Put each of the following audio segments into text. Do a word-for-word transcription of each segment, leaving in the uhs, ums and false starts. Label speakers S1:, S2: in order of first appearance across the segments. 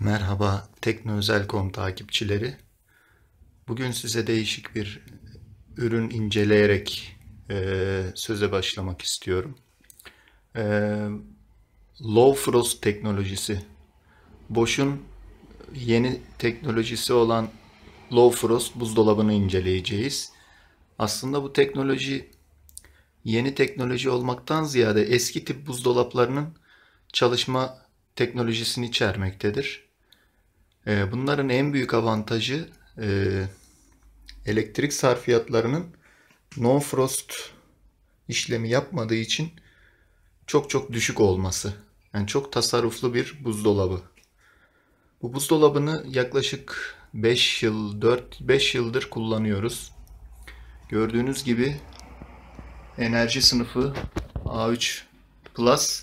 S1: Merhaba teknoözel nokta com takipçileri. Bugün size değişik bir ürün inceleyerek e, söze başlamak istiyorum. E, Low Frost teknolojisi. Bosch'un yeni teknolojisi olan Low Frost buzdolabını inceleyeceğiz. Aslında bu teknoloji yeni teknoloji olmaktan ziyade eski tip buzdolaplarının çalışma teknolojisini içermektedir. E, bunların en büyük avantajı e, elektrik sarfiyatlarının no frost işlemi yapmadığı için çok çok düşük olması. Yani çok tasarruflu bir buzdolabı. Bu buzdolabını yaklaşık beş yıl, dört beş yıldır kullanıyoruz. Gördüğünüz gibi enerji sınıfı A üç Plus.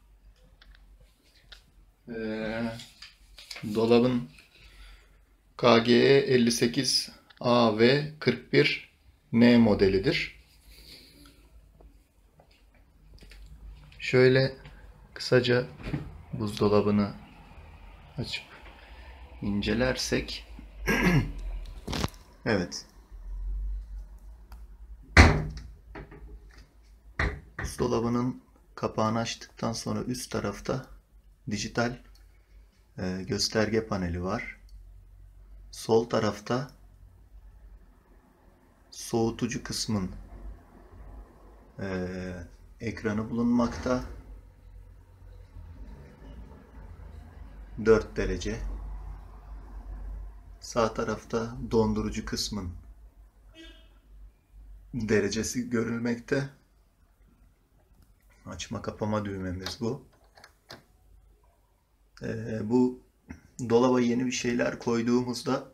S1: Ee, dolabın K G E elli sekiz A V kırk bir N modelidir. Şöyle kısaca buzdolabını açıp incelersek evet, buzdolabının kapağını açtıktan sonra üst tarafta dijital e, gösterge paneli var. Sol tarafta soğutucu kısmın e, ekranı bulunmakta. dört derece. Sağ tarafta dondurucu kısmın derecesi görülmekte. Açma kapama düğmemiz bu. Ee, bu dolaba yeni bir şeyler koyduğumuzda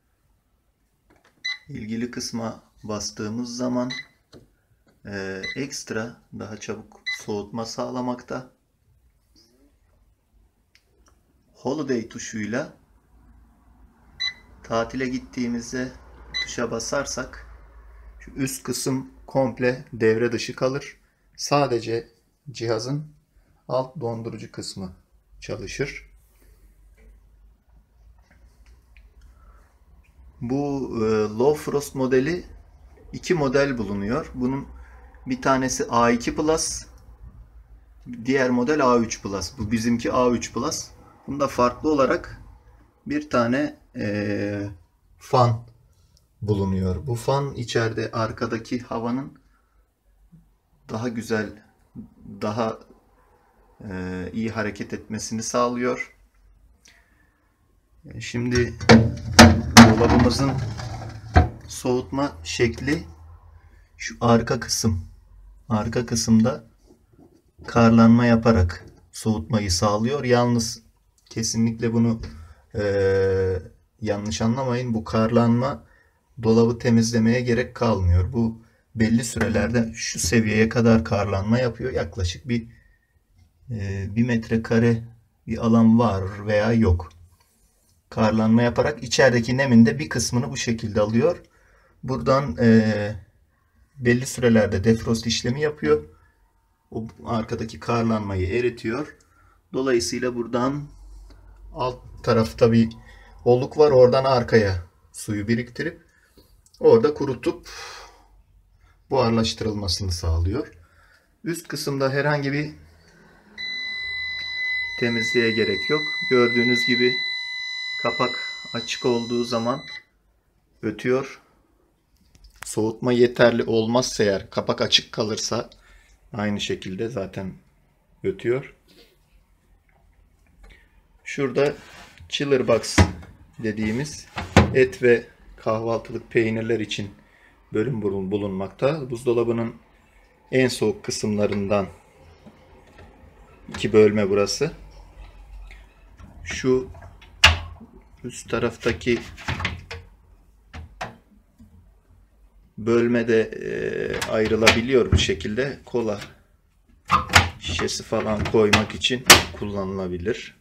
S1: ilgili kısma bastığımız zaman e, ekstra daha çabuk soğutma sağlamakta. Holiday tuşuyla tatile gittiğimizde tuşa basarsak şu üst kısım komple devre dışı kalır. Sadece cihazın alt dondurucu kısmı çalışır. Bu e, Low Frost modeli iki model bulunuyor. Bunun bir tanesi A iki Plus, diğer model A üç Plus. Bu bizimki A üç Plus. Bunda farklı olarak bir tane e, fan bulunuyor. Bu fan içeride arkadaki havanın daha güzel, daha e, iyi hareket etmesini sağlıyor. Şimdi dolabımızın soğutma şekli şu arka kısım. Arka kısımda karlanma yaparak soğutmayı sağlıyor. Yalnız kesinlikle bunu e, yanlış anlamayın. Bu karlanma dolabı temizlemeye gerek kalmıyor. Bu belli sürelerde şu seviyeye kadar karlanma yapıyor. Yaklaşık bir e, bir metrekare bir alan var veya yok. Karlanma yaparak içerideki nemin de bir kısmını bu şekilde alıyor. Buradan e, belli sürelerde defrost işlemi yapıyor. O arkadaki karlanmayı eritiyor. Dolayısıyla buradan alt tarafta bir oluk var. Oradan arkaya suyu biriktirip orada kurutup buharlaştırılmasını sağlıyor. Üst kısımda herhangi bir temizliğe gerek yok. Gördüğünüz gibi kapak açık olduğu zaman ötüyor. Soğutma yeterli olmazsa, eğer kapak açık kalırsa aynı şekilde zaten ötüyor. Şurada chiller box dediğimiz et ve kahvaltılık peynirler için bölüm bulunmakta. Buzdolabının en soğuk kısımlarından iki bölme burası. Şu üst taraftaki bölme de e, ayrılabiliyor bu şekilde. Kola şişesi falan koymak için kullanılabilir.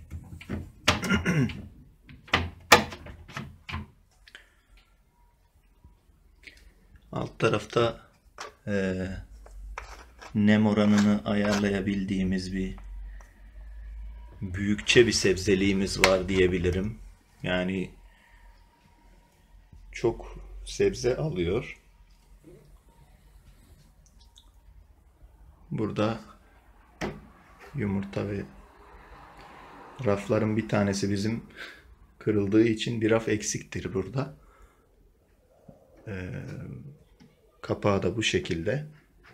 S1: Alt tarafta e, nem oranını ayarlayabildiğimiz bir büyükçe bir sebzeliğimiz var diyebilirim. Yani çok sebze alıyor. Burada yumurta ve rafların bir tanesi bizim kırıldığı için bir raf eksiktir burada. Ee, kapağı da bu şekilde.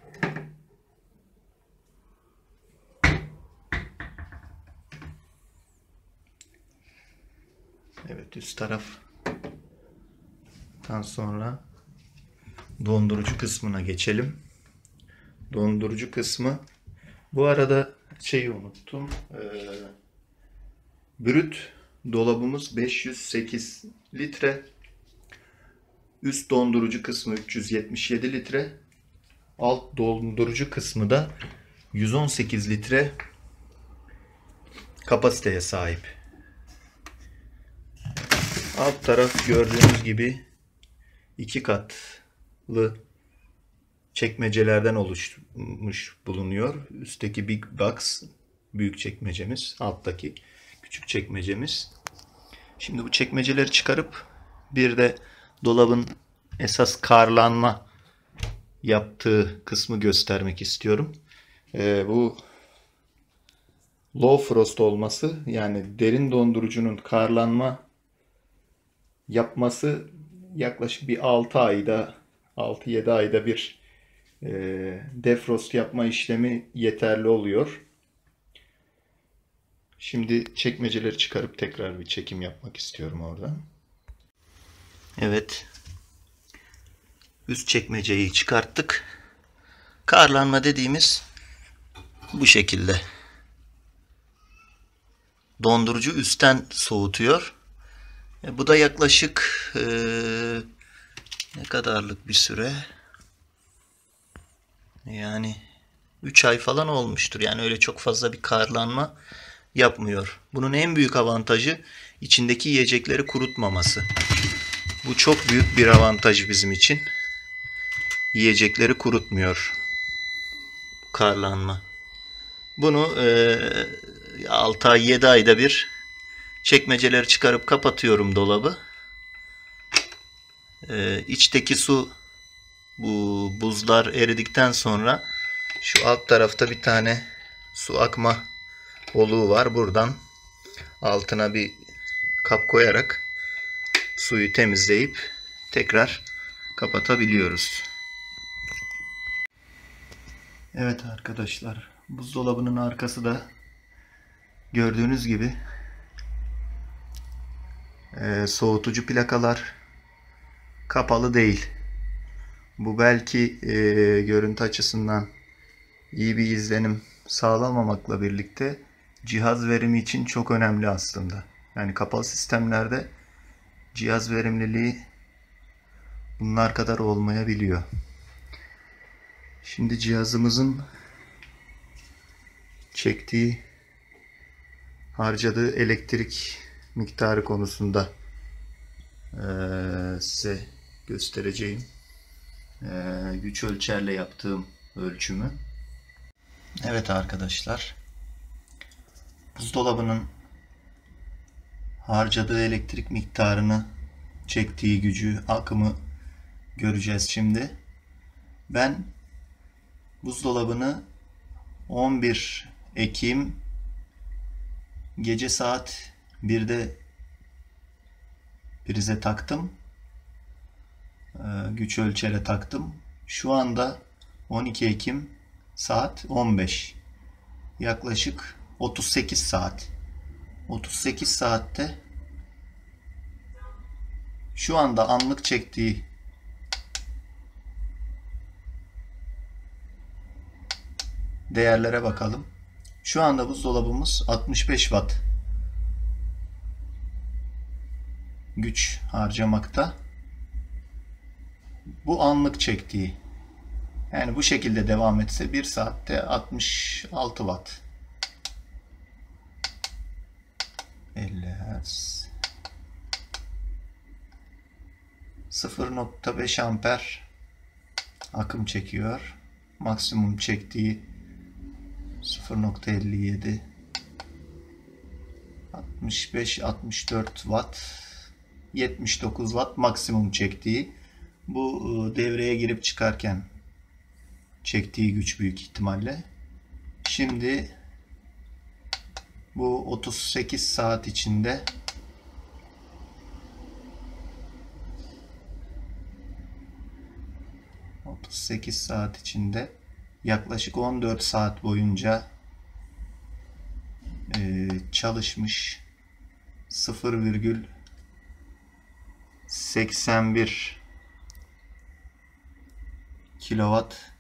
S1: Evet, üst taraftan sonra dondurucu kısmına geçelim. Dondurucu kısmı, bu arada şeyi unuttum. Ee, brüt dolabımız beş yüz sekiz litre. Üst dondurucu kısmı üç yüz yetmiş yedi litre. Alt dondurucu kısmı da yüz on sekiz litre kapasiteye sahip. Alt taraf gördüğünüz gibi iki katlı çekmecelerden oluşmuş bulunuyor. Üstteki Big Box büyük çekmecemiz, alttaki küçük çekmecemiz. Şimdi bu çekmeceleri çıkarıp bir de dolabın esas karlanma yaptığı kısmı göstermek istiyorum. Ee, bu low frost olması, yani derin dondurucunun karlanma yapması yaklaşık bir altı ayda, altı yedi ayda bir e, defrost yapma işlemi yeterli oluyor. Şimdi çekmeceleri çıkarıp tekrar bir çekim yapmak istiyorum orada. Evet. Üst çekmeceyi çıkarttık. Karlanma dediğimiz bu şekilde. Dondurucu üstten soğutuyor. E, bu da yaklaşık e, ne kadarlık bir süre? Yani üç ay falan olmuştur. Yani öyle çok fazla bir karlanma yapmıyor. Bunun en büyük avantajı içindeki yiyecekleri kurutmaması. Bu çok büyük bir avantaj bizim için. Yiyecekleri kurutmuyor karlanma. Bunu e, altı ay yedi ayda bir çekmeceleri çıkarıp kapatıyorum dolabı. E, içteki su, bu buzlar eridikten sonra şu alt tarafta bir tane su akma oluğu var. Buradan altına bir kap koyarak suyu temizleyip tekrar kapatabiliyoruz. Evet arkadaşlar, buzdolabının arkası da gördüğünüz gibi e, soğutucu plakalar kapalı değil. Bu belki e, görüntü açısından iyi bir izlenim sağlamamakla birlikte cihaz verimi için çok önemli aslında. Yani kapalı sistemlerde cihaz verimliliği bunlar kadar olmayabiliyor. Şimdi cihazımızın çektiği, harcadığı elektrik miktarı konusunda ee, size göstereceğim. Ee, güç ölçerle yaptığım ölçümü. Evet arkadaşlar, buzdolabının harcadığı elektrik miktarını, çektiği gücü, akımı göreceğiz şimdi. Ben buzdolabını on bir Ekim gece saat birde prize taktım. Ee, güç ölçere taktım. Şu anda on iki Ekim saat on beş. Yaklaşık otuz sekiz saat. otuz sekiz saatte şu anda anlık çektiği değerlere bakalım. Şu anda buzdolabımız altmış beş watt güç harcamakta. Bu anlık çektiği. Yani bu şekilde devam etse bir saatte altmış altı watt. elli hertz. sıfır nokta beş amper akım çekiyor. Maksimum çektiği sıfır nokta elli yedi. altmış beş altmış dört watt, yetmiş dokuz watt maksimum çektiği. Bu devreye girip çıkarken çektiği güç büyük ihtimalle. Şimdi bu otuz sekiz saat içinde otuz sekiz saat içinde yaklaşık on dört saat boyunca e, çalışmış. sıfır virgül seksen bir kilowatt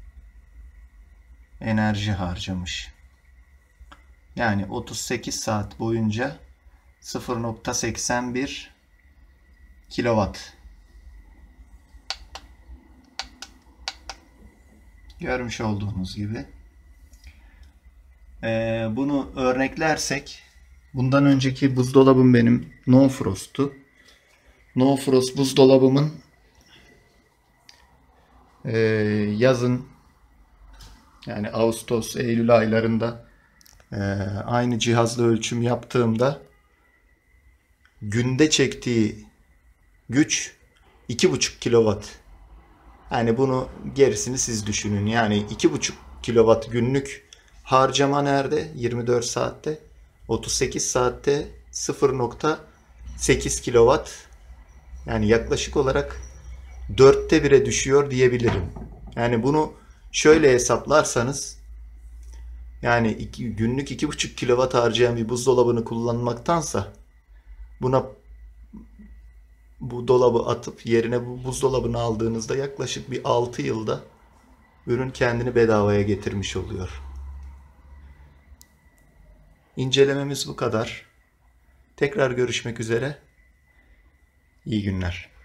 S1: enerji harcamış. Yani otuz sekiz saat boyunca sıfır virgül seksen bir kilowatt. Görmüş olduğunuz gibi. Ee, bunu örneklersek, bundan önceki buzdolabım benim No Frost'tu. No Frost buzdolabımın e, yazın, yani Ağustos, Eylül aylarında e, aynı cihazla ölçüm yaptığımda günde çektiği güç iki buçuk kilowatt. Yani bunu gerisini siz düşünün. Yani iki buçuk kilowatt günlük harcama nerede? yirmi dört saatte. otuz sekiz saatte sıfır virgül sekiz kilowatt. Yani yaklaşık olarak dörtte bire düşüyor diyebilirim. Yani bunu şöyle hesaplarsanız, yani iki, günlük iki buçuk kilowatt harcayan bir buzdolabını kullanmaktansa buna bu dolabı atıp yerine bu buzdolabını aldığınızda yaklaşık bir altı yılda ürün kendini bedavaya getirmiş oluyor. İncelememiz bu kadar. Tekrar görüşmek üzere. İyi günler.